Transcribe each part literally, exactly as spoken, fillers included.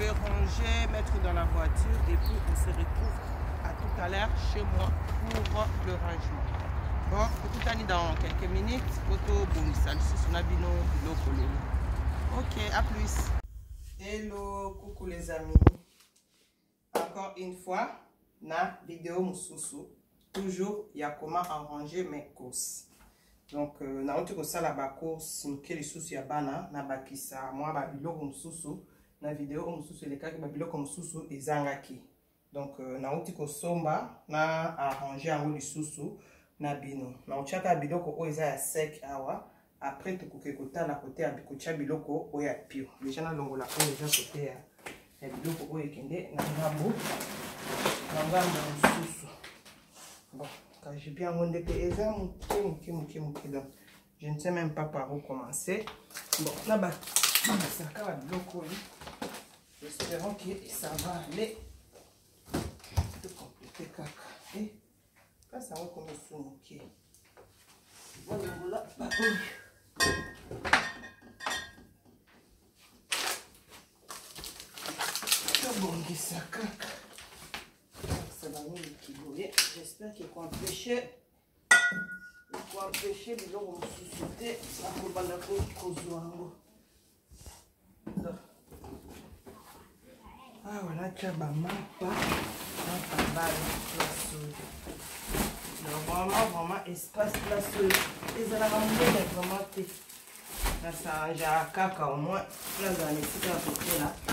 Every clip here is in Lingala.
vais ranger, mettre dans la voiture et puis on se retrouve à tout à l'heure chez moi pour le rangement. Bon, tout à l'heure dans quelques minutes, photo bonissa, sur Nabino, ok, à plus. Hello, coucou les amis. Encore une fois, na vidéo mususu. Toujours, il y a comment arranger mes courses. Donc, euh, na otu ko sala ba course, mke li susu ya bana, na bakisa, moi ba biloko mususu, na vidéo mususu le kaki ba biloko mususu ezangaki. Donc, euh, na otu ko somba, na arranger en li susu, na bino. Na ochaka biloko o eza ya sec awa, après tu kuke kota na kote ya bikocha biloko o ya pio. Déjà na longola o eza kote ya, ya biloko o ekende, na ngambo, na ngambo mususu. Bon, quand j'ai bien rendu que les hommes, donc je ne sais même pas par où commencer. Bon, là-bas, ça va bloquer. Espérons que ça va aller. De compléter caca. Et là, ça va comme ça. Ok. Voilà, là, c'est bon, ça caca. J'espère qu'il faut empêcher il faut empêcher les gens de se sauter à la ah voilà tu as ma pas vraiment vraiment espace place les ala vraiment là ça j'ai un caca au moins là dans les sites à peu près là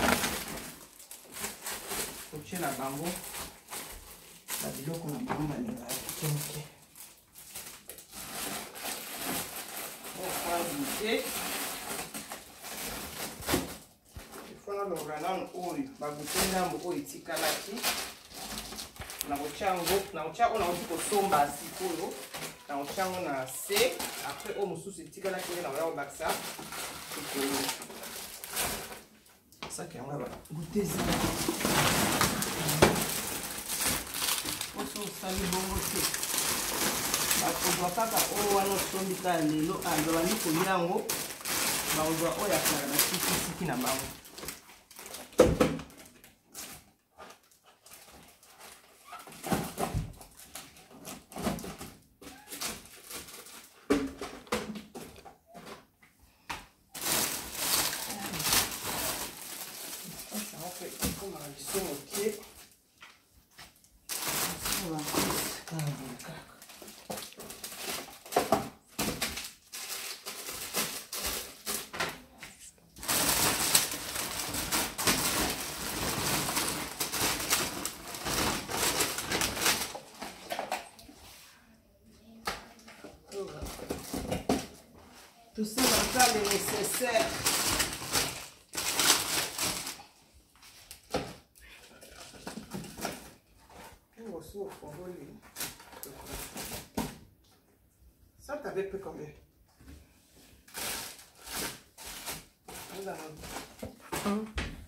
coacher la bango. La vidéo qu'on a pas mal ok. On va ajouter. Il faut que nous regardons oil. Baguter na mbo itikalaki. Na ochango, na ochango na otiko somba sikoyo. Na ochango na se. Après o mususu itikalaki na wa baksa. Ça qui on va goûter ça. Sali bongo te bakozwa kaka oyo wana osombika lelo azobani kolia yango bakozwa oyo akalaka na sikisiki na bango. Tout ça dans le cas nécessaire. Ça t'avait pris combien? Nous allons. Hum.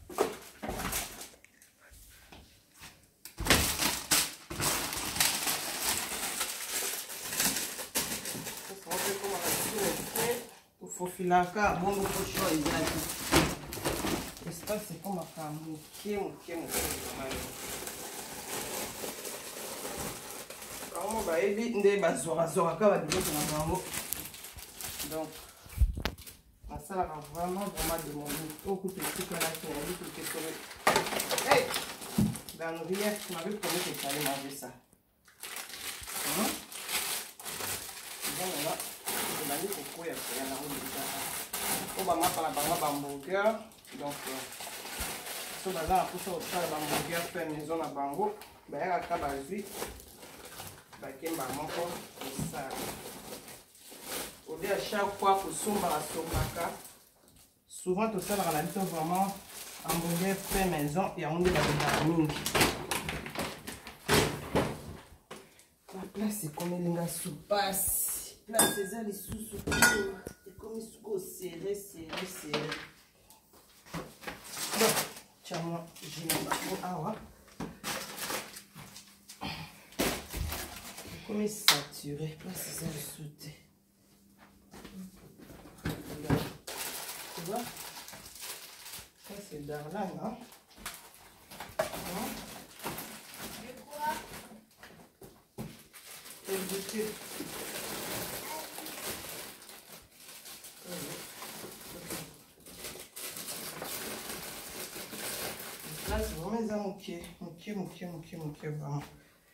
Filaka bongo pocho ezaki espace c'est comme un moké moké moké vraiment ba ebi nde bazora zora ka ba biloko na bango donc ça va vraiment vraiment de mon au coup de tout là qui a dit que c'est hey dans le riez tu m'avais promis que tu allais manger ça hein bon là on va mettre la hamburger donc ce bazar pour ça faire hamburger fait maison à bango ben à kabazui ben kemba moko ça au lieu à chaque fois pour somba la somaka souvent tout ça dans la vie vraiment hamburger fait maison et on est dans le la place c'est comme les gars soupasse. Là, c'est ça les sous-sous. C'est comme ils sont serrés, serrés, serrés. Bon, tiens-moi, j'ai mis ma awa. Comme ils sont saturés. Là, c'est ça le sauté. Tu vois? Ça, c'est Darlan, hein? De quoi? Et le goûter. Là, c'est vraiment ça, moqué, moqué, moqué, moqué, moqué, vraiment.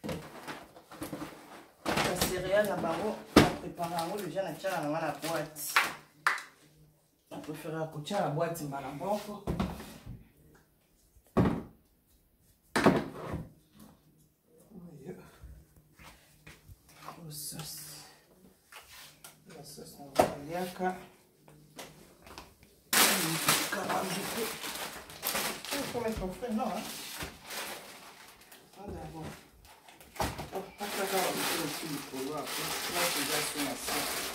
La céréale, la barreau, on prépare déjà la tchara dans la boîte. On préfère à côté la boîte, c'est mal à bon. La sauce. La sauce, on va aller à cas. Il faut mettre au frais, non, hein? Ah, d'abord. Oh, on va faire un peu aussi du polo après. Là, c'est déjà sur la sauce.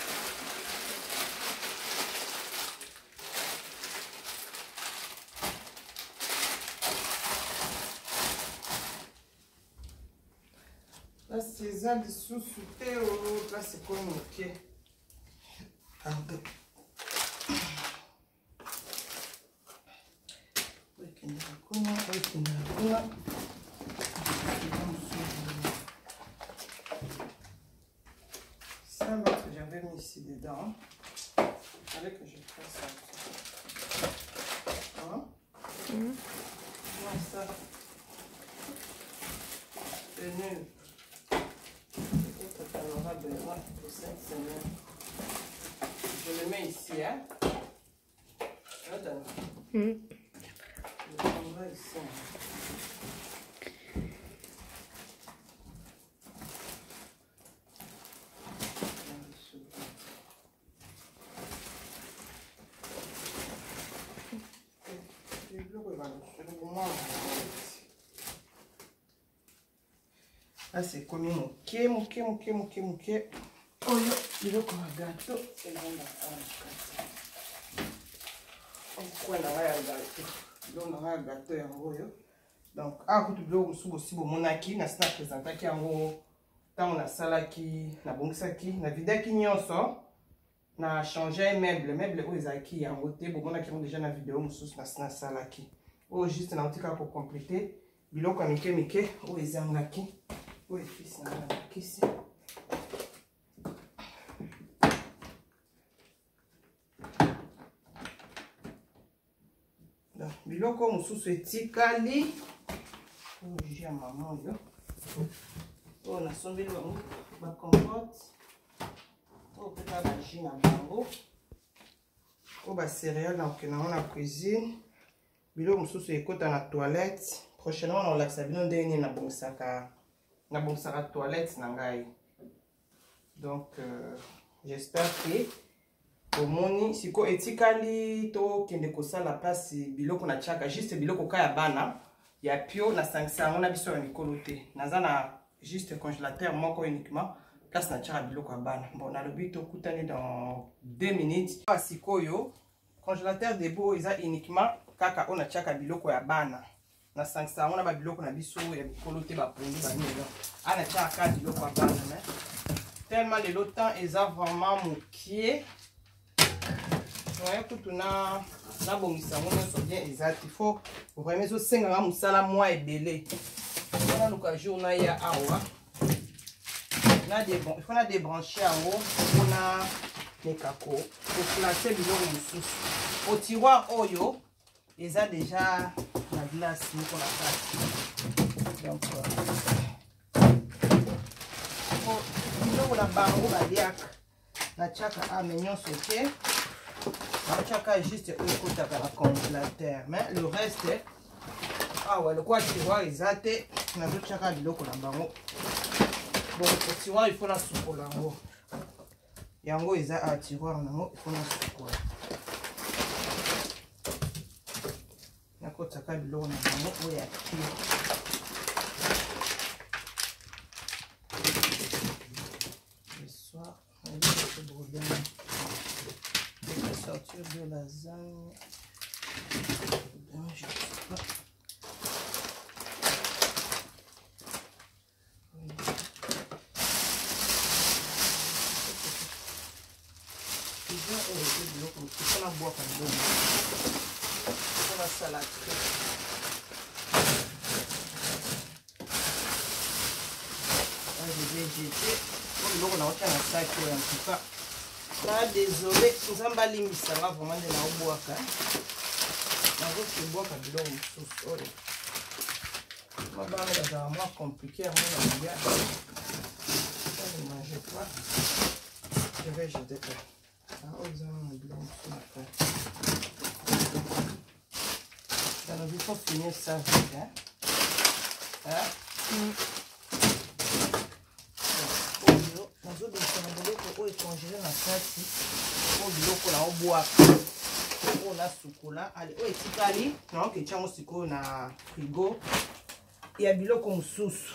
Là, c'est ça de sous-souté. Là, c'est comme ok. Pardon. Ça, l'autre, j'avais mis ici dedans. Il fallait que je fasse ça. Hein? Mm. Non, ça. C'est nul. Peut-être qu'on aura besoin pour cinq semaines. Je le mets ici, hein? Attends. Mm. Je le prendrai ici. Là, c'est comme moqué, moqué, moqué, moqué, moqué. Oh, il est comme un gâteau. Et là, on a on a un gâteau. On a un gâteau en haut. Donc, à côté de l'eau, aussi, mon acquis, na sna présenta qui en haut. Tant on a ça qui, na bon ça qui, na vidéo qui n'y en sort. Na changé un meuble, meuble où ils acquis en haut. Bon, on a qui ont déjà na vidéo, sous na sna ça là qui. Oh, juste un petit cas pour compléter. Bilo comme Mickey Mickey, où ils ont acquis. Où les fils sont acquis ici. Donc, bilo comme sous ce tikali. Oh, j'ai un maman là. Oh, on a sauvé le mot. Ma compote. Oh, peut-être la gine à bango. Oh, bah, céréales, donc, on a la cuisine. Bilo comme sous ce écoute dans la toilette. Prochainement, on a la bien dernier na bon sac à na bon sac à toilette nangai. Donc, euh, j'espère que au moni si ko etikali to kende ko sala place biloko na chaka juste biloko ka ya bana ya pio na cinq cents on a biso na mikolote naza na juste congélateur moko uniquement place na chaka biloko ya bana. Bon, na lobi to kutani dans deux minutes. Asikoyo congélateur debo isa uniquement kaka on a chaka biloko ya bana. Na cinq cents on a ba biloko na biso ya mikolote ba pondu ba nilo. Ana chaka biloko ya bana mais tellement le temps est vraiment moqué. Écoute, on a la bonne mission, on est bien exact. Il faut vraiment se cinq ans musala moi et belé. On a l'occasion on a ya awa. On a des bon, il faut la débrancher en haut. On a les cacos pour placer le long sous. Au tiroir oyo, ils a déjà la glace nous qu'on a fait. Donc pour la bango baliak la chaka a mignon sauté. La chaka est juste un côté à la congélateur, mais le reste, ah ouais, le quoi tiroir est athée. On a d'autres chaka de l'eau qu'on a bango. Bon, le tiroir il faut la soupe là haut. Yango est à tiroir là haut, il faut la soupe là. La côte chaka de l'eau on a bango, où il y a sortir de lasagne. Bien, je sais pas. Déjà, on est de l'eau comme ça. On la boit comme ça. On la salade. végété. Donc, on a autant de sac en tout cas. Là, désolé, nous avons pas limité ça va vraiment de la boire. On va boire quand il y a une sauce. On va voir les vraiment compliqué. On va bien. Je ne mange pas. Je vais jeter ça. Ah, ils ont un blanc sur la carte. Il faut finir ça vite. Hein? Hein? Mm. Nazo besana biloko oyo congélé na kati o biloko na oboa o na sukola ali o etikali na oke chango sikoyo na frigo ya biloko mosusu.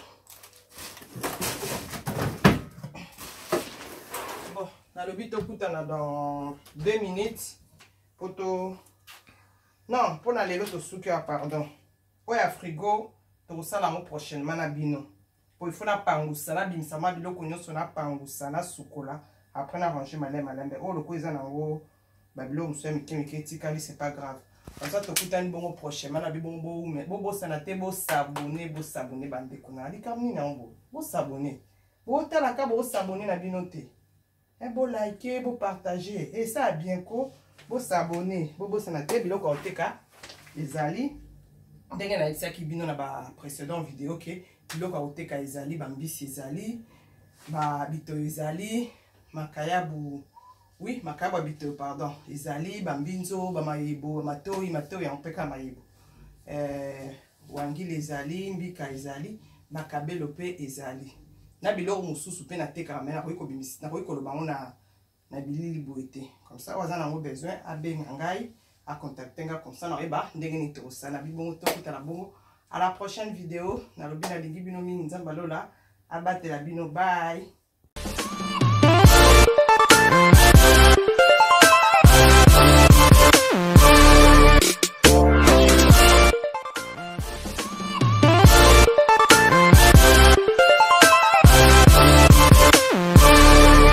Bon, nalobi tokutana dans deux minutes poto non mpona lelo tosuki ya pardon oyo ya frigo tokosala yango prochainement na bino. Il faut na pangusa na bimisa ma biloko nyonso na pangusa na sukola après na ranger malem malem oh le koza na ngo ba biloko mso mike mike tikali c'est pas grave comme ça tokutani bongo prochainement na bibongo mais bo bo sana te bo s'abonner bo s'abonner bande ko na likamni na ngo bo s'abonner bo tala ka bo s'abonner na bino te et bo liker bo partager et ça bien ko bo s'abonner bo bo sana te biloko oteka ezali ndenge na isaki bino na ba précédent vidéo ke biloko oteka ezali bambisi ezali ba bito ezali makayabu oui makayabu bito pardon ezali bambinzo ba mayebo matoi matoi ya mpeka mayebo euh wangile ezali mbika ezali makabelo pe ezali na biloko mosusu pe na teka mais na ko bimisi na ko koloba na na bilili boete comme ça waza na ngo besoin abenga ngai à contacter nga comme ça na eba ndenge ni to sana bibongo to kutala bongo. À la prochaine vidéo. Na lobi na lingi bino mingi nzamba lola. Abatela bino bye.